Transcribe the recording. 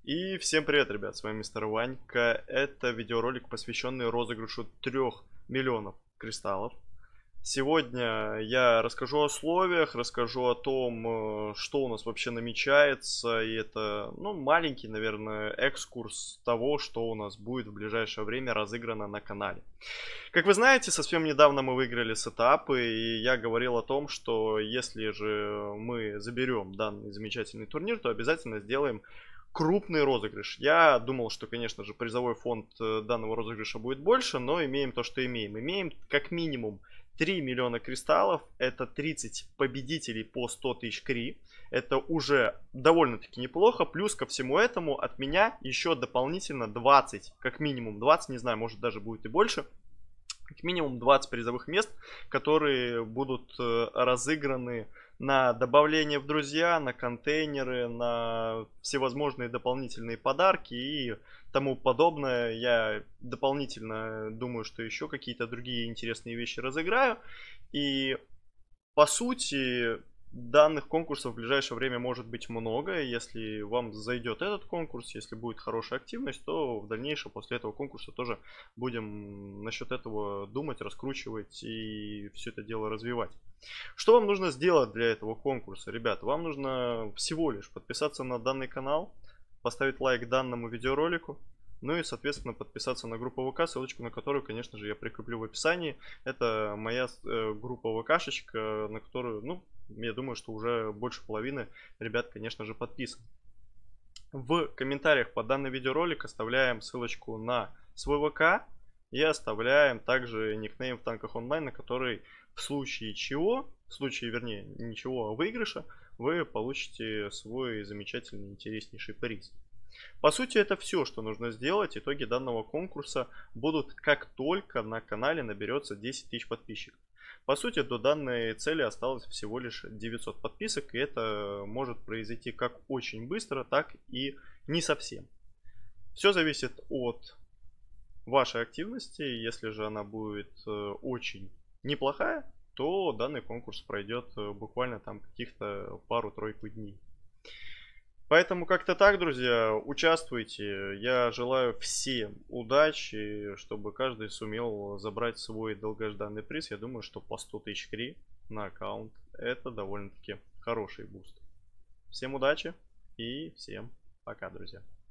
И всем привет, ребят, с вами мистер Ванька. Это видеоролик, посвященный розыгрышу 3 миллионов кристаллов. Сегодня я расскажу о условиях, расскажу о том, что у нас вообще намечается. И это, маленький, наверное, экскурс того, что у нас будет в ближайшее время разыграно на канале. Как вы знаете, совсем недавно мы выиграли сетапы, и я говорил о том, что если же мы заберем данный замечательный турнир, то обязательно сделаем крупный розыгрыш. Я думал, что, конечно же, призовой фонд данного розыгрыша будет больше, но имеем то, что имеем. Имеем как минимум 3 миллиона кристаллов, это 30 победителей по 100 тысяч кри. Это уже довольно-таки неплохо. Плюс ко всему этому от меня еще дополнительно 20, как минимум 20, не знаю, может даже будет и больше. Как минимум 20 призовых мест, которые будут разыграны на добавление в друзья, на контейнеры, на всевозможные дополнительные подарки и тому подобное. Я дополнительно думаю, что еще какие-то другие интересные вещи разыграю. И по сути, данных конкурсов в ближайшее время может быть много. Если вам зайдет этот конкурс, если будет хорошая активность, то в дальнейшем после этого конкурса тоже будем насчет этого думать, раскручивать и все это дело развивать. Что вам нужно сделать для этого конкурса, ребята? Вам нужно всего лишь подписаться на данный канал, поставить лайк данному видеоролику, ну и, соответственно, подписаться на группу ВК, ссылочку на которую, конечно же, я прикреплю в описании. Это моя группа ВКшечка, на которую, я думаю, что уже больше половины ребят, конечно же, подписаны. В комментариях под данный видеоролик оставляем ссылочку на свой ВК и оставляем также никнейм в танках онлайн, на который в случае чего, вернее, ничего, а выигрыша, вы получите свой замечательный, интереснейший приз. По сути, это все, что нужно сделать. Итоги данного конкурса будут, как только на канале наберется 10 тысяч подписчиков. По сути, до данной цели осталось всего лишь 900 подписок, и это может произойти как очень быстро, так и не совсем. Все зависит от вашей активности. Если же она будет очень неплохая, то данный конкурс пройдет буквально там каких-то пару-тройку дней. Поэтому как-то так, друзья, участвуйте. Я желаю всем удачи, чтобы каждый сумел забрать свой долгожданный приз. Я думаю, что по 100 тысяч кри на аккаунт это довольно-таки хороший буст. Всем удачи и всем пока, друзья.